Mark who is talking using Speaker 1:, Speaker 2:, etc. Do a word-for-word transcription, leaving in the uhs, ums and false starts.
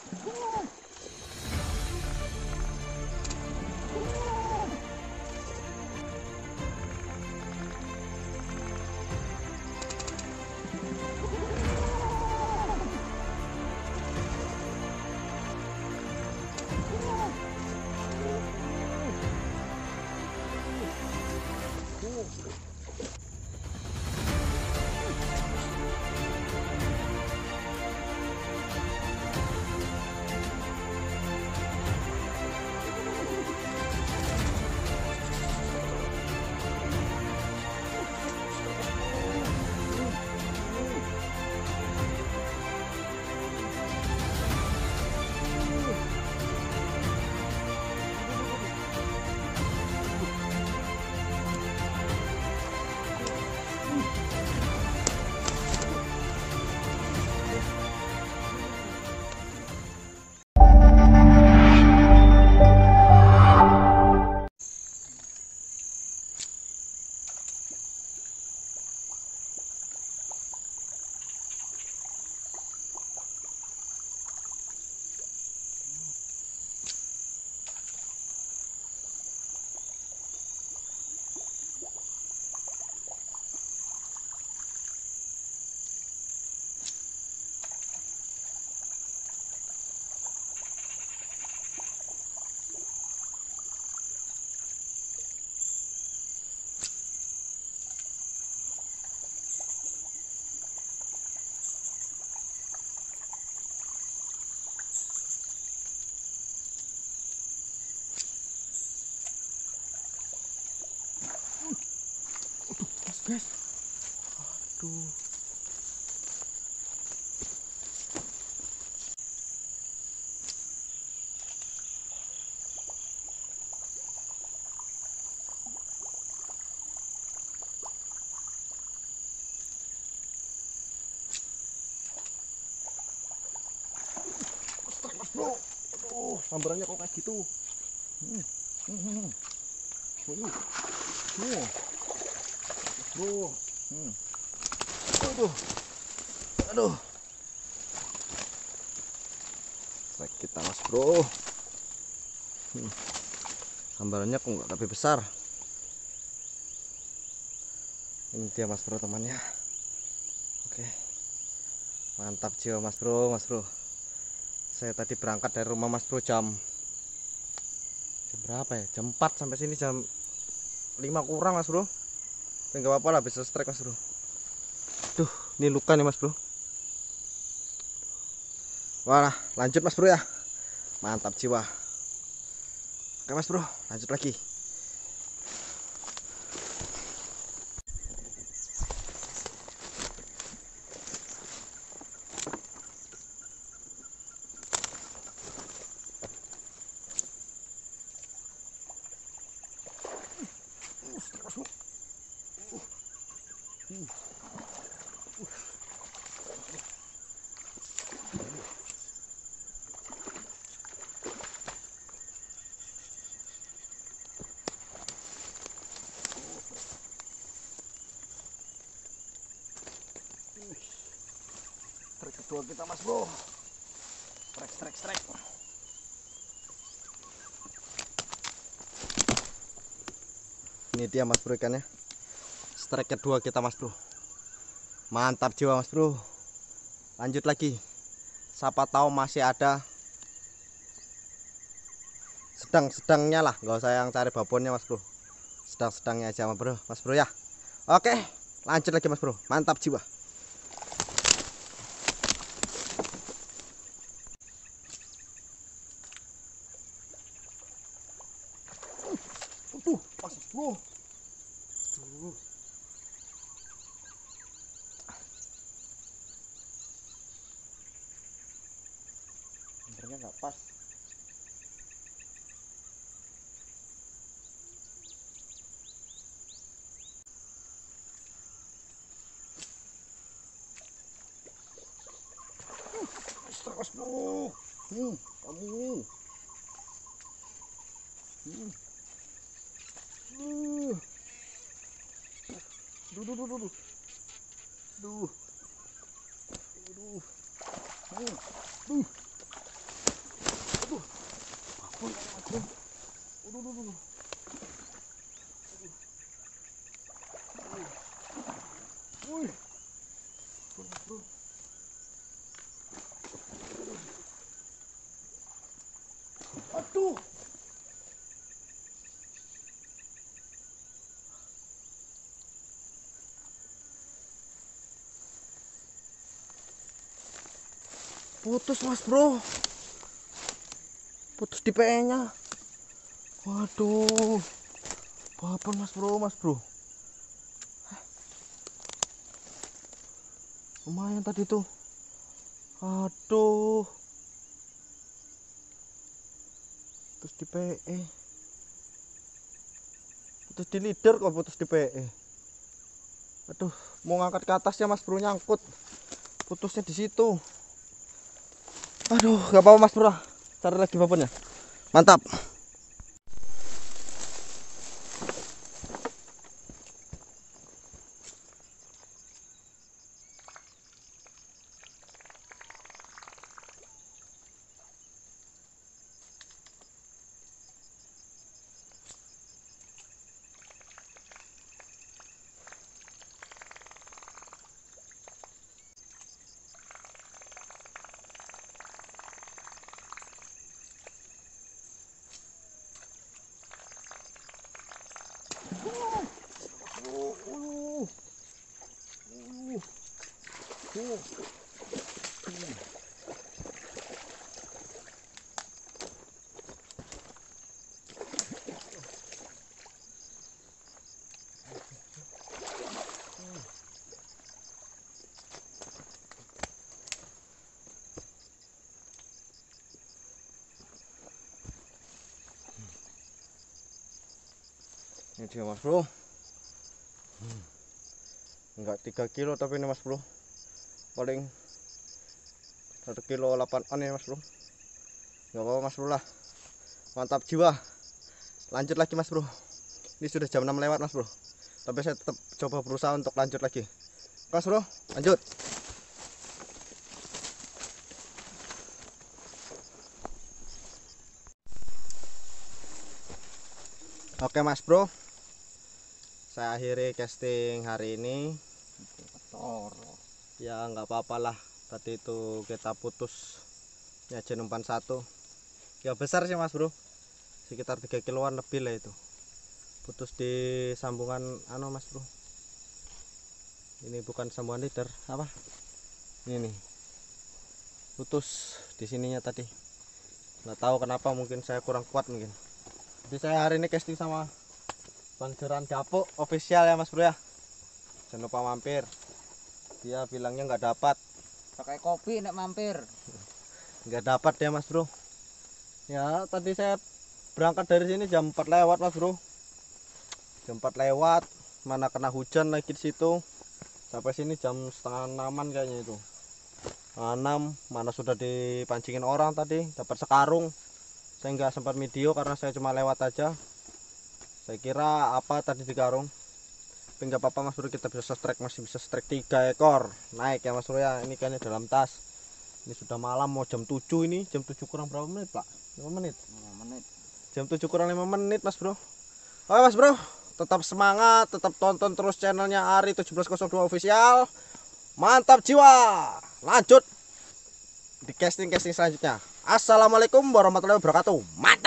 Speaker 1: Guys, aduh, mas bro, aduh, sambarannya kok kayak gitu. Hmm. Hmm. Hmm. Waduh. Hmm. Bro, hmm. Aduh, aduh, strike kita mas bro. Hmm. Sambarannya kok nggak lebih besar. Ini dia mas bro temannya. Oke, mantap jiwa mas bro, mas bro. Saya tadi berangkat dari rumah mas bro jam jam berapa ya? Jam empat sampai sini jam lima kurang mas bro. Enggak apa-apa lah, bisa strike mas bro. Duh, ini luka nih mas bro. Wah, lanjut mas bro ya. Mantap jiwa. Oke mas bro, lanjut lagi. Strike kedua kita mas bro. Strike, strike, strike. Ini dia mas bro ikannya. Strike kedua kita mas bro. Mantap jiwa mas bro. Lanjut lagi. Siapa tahu masih ada sedang-sedangnya lah, nggak usah yang cari babonnya mas bro. Sedang-sedangnya aja mas bro, mas bro ya. Oke, lanjut lagi mas bro. Mantap jiwa. Tuh, pas bro. Tuh. Sebenarnya nggak pas. Terus bro. Hmm, kamu. Hmm. Uh. Duh, duh, duh, duh, duh. Duh. Duh. Hmm. Duh. Waduh. Putus mas bro, putus di P E nya. Waduh, apa mas bro, mas bro. Lumayan tadi tuh. Aduh, putus di P E, putus di leader kok putus di P E. Aduh, mau ngangkat ke atas ya mas bro, nyangkut. Putusnya di situ. Aduh, gak apa-apa mas bro, cari lagi babonnya. Mantap. Ini dia mas bro. hmm. Enggak tiga kilo tapi ini mas bro, paling satu kilo delapan an ya mas bro. Enggak apa-apa mas bro lah, mantap jiwa. Lanjut lagi mas bro, ini sudah jam enam lewat mas bro, tapi saya tetap coba berusaha untuk lanjut lagi. Mas bro, lanjut. Oke mas bro, saya akhiri casting hari ini. Ya nggak apa-apa lah, tadi itu kita putus ya J empat satu ya, besar sih mas bro, sekitar tiga kiloan lebih lah itu. Putus di sambungan ano mas bro, ini bukan sambungan leader, apa ini nih, putus di sininya tadi. Nggak tahu kenapa, mungkin saya kurang kuat mungkin. Jadi saya hari ini casting sama Bang Joran Dapuk official ya mas bro ya, jangan lupa mampir. Dia bilangnya nggak dapat,
Speaker 2: pakai kopi nek mampir.
Speaker 1: Nggak dapat ya mas bro. Ya tadi saya berangkat dari sini jam empat lewat mas bro, jam empat lewat, mana kena hujan lagi di situ. Sampai sini jam setengah enaman kayaknya itu, enam, mana sudah dipancingin orang tadi, dapat sekarung. Saya nggak sempat video karena saya cuma lewat aja. Saya kira apa tadi di karung, tapi nggak apa-apa mas bro, kita bisa strike, masih bisa strike tiga ekor naik ya mas bro ya. Ini kayaknya dalam tas. Ini sudah malam, mau jam tujuh, ini jam tujuh kurang berapa menit pak? lima menit.
Speaker 2: lima menit.
Speaker 1: Jam tujuh kurang lima menit mas bro. Oke mas bro, tetap semangat, tetap tonton terus channelnya Ari tujuh belas nol dua official. Mantap jiwa. Lanjut di casting-casting selanjutnya. Assalamualaikum warahmatullahi wabarakatuh. Mantap.